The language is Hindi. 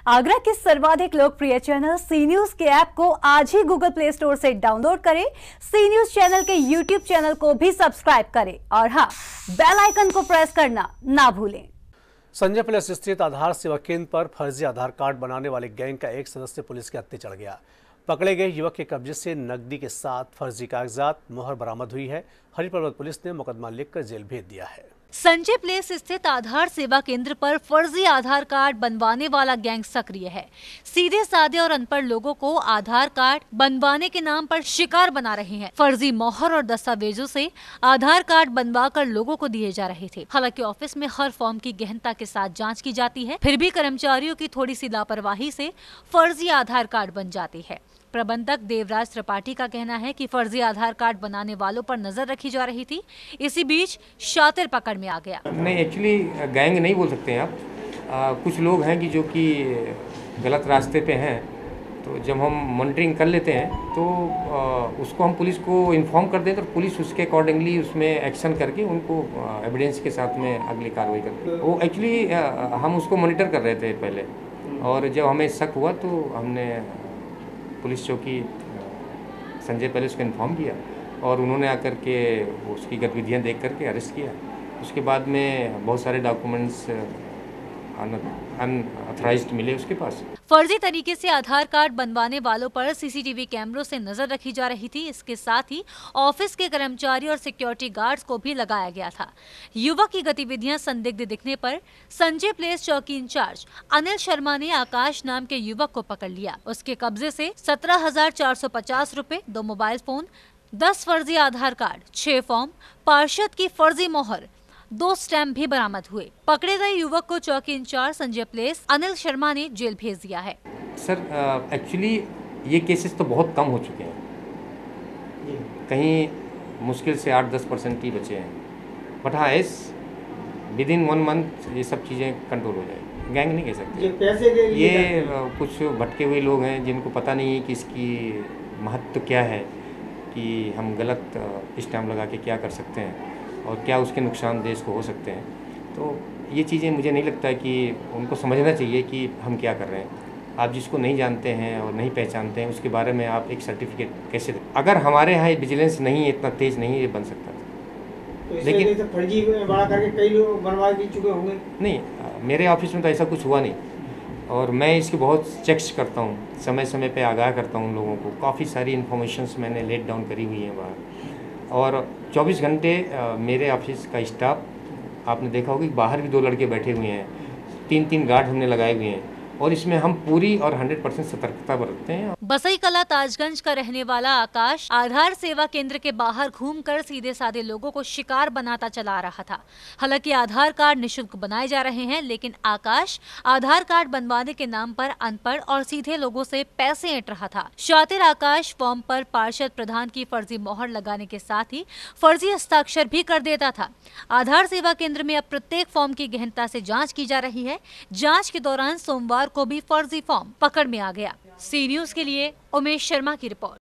आगरा के सर्वाधिक लोकप्रिय चैनल सी न्यूज के ऐप को आज ही गूगल प्ले स्टोर से डाउनलोड करें। सी न्यूज चैनल के यूट्यूब चैनल को भी सब्सक्राइब करें और हाँ, बेल आइकन को प्रेस करना ना भूलें। संजय प्लेस स्थित आधार सेवा केंद्र पर फर्जी आधार कार्ड बनाने वाले गैंग का एक सदस्य पुलिस के हत्थे चढ़ गया। पकड़े गए युवक के कब्जे से नकदी के साथ फर्जी कागजात मोहर बरामद हुई है। हरि पर्वत पुलिस ने मुकदमा लिखकर जेल भेज दिया है। संजय प्लेस स्थित आधार सेवा केंद्र पर फर्जी आधार कार्ड बनवाने वाला गैंग सक्रिय है। सीधे साधे और अनपढ़ लोगों को आधार कार्ड बनवाने के नाम पर शिकार बना रहे हैं। फर्जी मोहर और दस्तावेजों से आधार कार्ड बनवाकर लोगों को दिए जा रहे थे। हालांकि ऑफिस में हर फॉर्म की गहनता के साथ जांच की जाती है, फिर भी कर्मचारियों की थोड़ी सी लापरवाही से फर्जी आधार कार्ड बन जाती है। प्रबंधक देवराज त्रिपाठी का कहना है कि फर्जी आधार कार्ड बनाने वालों पर नजर रखी जा रही थी। इसी बीच शातिर पकड़ में आ गया। नहीं, एक्चुअली गैंग नहीं बोल सकते हैं आप। कुछ लोग हैं कि जो कि गलत रास्ते पे हैं, तो जब हम मॉनिटरिंग कर लेते हैं तो उसको हम पुलिस को इन्फॉर्म कर दें तो पुलिस उसके अकॉर्डिंगली उसमें एक्शन करके उनको एविडेंस के साथ में अगली कार्रवाई करती है। वो एक्चुअली हम उसको मॉनिटर कर रहे थे पहले, और जब हमें शक हुआ तो हमने पुलिस चौकी संजय प्लेस को इन्फॉर्म किया और उन्होंने आकर के उसकी गतिविधियां देख करके अरेस्ट किया। उसके बाद में बहुत सारे डॉक्यूमेंट्स अनऑथराइज्ड मिले उसके पास। फर्जी तरीके से आधार कार्ड बनवाने वालों पर सीसीटीवी कैमरों से नजर रखी जा रही थी। इसके साथ ही ऑफिस के कर्मचारी और सिक्योरिटी गार्ड्स को भी लगाया गया था। युवक की गतिविधियां संदिग्ध दिखने पर संजय प्लेस चौकी इंचार्ज अनिल शर्मा ने आकाश नाम के युवक को पकड़ लिया। उसके कब्जे से 17,450 रुपए, 2 मोबाइल फोन, 10 फर्जी आधार कार्ड, 6 फॉर्म, पार्षद की फर्जी मोहर, 2 स्टैम्प भी बरामद हुए। पकड़े गए युवक को चौकी इंचार्ज संजय प्लेस अनिल शर्मा ने जेल भेज दिया है। सर, एक्चुअली ये केसेस तो बहुत कम हो चुके हैं, कहीं मुश्किल से 8-10% ही बचे हैं। बट हाँ, विद इन 1 मंथ ये सब चीज़ें कंट्रोल हो जाएगी। गैंग नहीं कह सकते, ये कुछ भटके हुए लोग हैं जिनको पता नहीं है कि इसकी महत्व क्या है, कि हम गलत स्टैम्प लगा के क्या कर सकते हैं और क्या उसके नुकसान देश को हो सकते हैं। तो ये चीज़ें मुझे नहीं लगता है कि उनको समझना चाहिए कि हम क्या कर रहे हैं। आप जिसको नहीं जानते हैं और नहीं पहचानते हैं उसके बारे में आप एक सर्टिफिकेट कैसे दें? अगर हमारे यहाँ विजिलेंस नहीं है, इतना तेज़ नहीं ये बन सकता था। तो लेकिन तो फर्जी बना करके कई लोग बनवा भी चुके होंगे। नहीं, मेरे ऑफिस में तो ऐसा कुछ हुआ नहीं, और मैं इसकी बहुत चेक्स करता हूँ, समय समय पे आगाह करता हूँ लोगों को। काफ़ी सारी इन्फॉर्मेशंस मैंने लेट डाउन करी हुई हैं बाहर, और 24 घंटे मेरे ऑफिस का स्टाफ, आपने देखा होगा कि बाहर भी 2 लड़के बैठे हुए हैं, 3-3 गार्ड हमने लगाए हुए हैं, और इसमें हम पूरी और 100% सतर्कता बरतते हैं। बसई कला ताजगंज का रहने वाला आकाश आधार सेवा केंद्र के बाहर घूमकर सीधे साधे लोगों को शिकार बनाता चला आ रहा था। हालांकि आधार कार्ड निःशुल्क बनाए जा रहे हैं, लेकिन आकाश आधार कार्ड बनवाने के नाम पर अनपढ़ और सीधे लोगों से पैसे ऐंठ रहा था। शातिर आकाश फॉर्म पर पार्षद प्रधान की फर्जी मोहर लगाने के साथ ही फर्जी हस्ताक्षर भी कर देता था। आधार सेवा केंद्र में अब प्रत्येक फॉर्म की गहनता से जाँच की जा रही है। जाँच के दौरान सोमवार को भी फर्जी फॉर्म पकड़ में आ गया। सी न्यूज के लिए उमेश शर्मा की रिपोर्ट।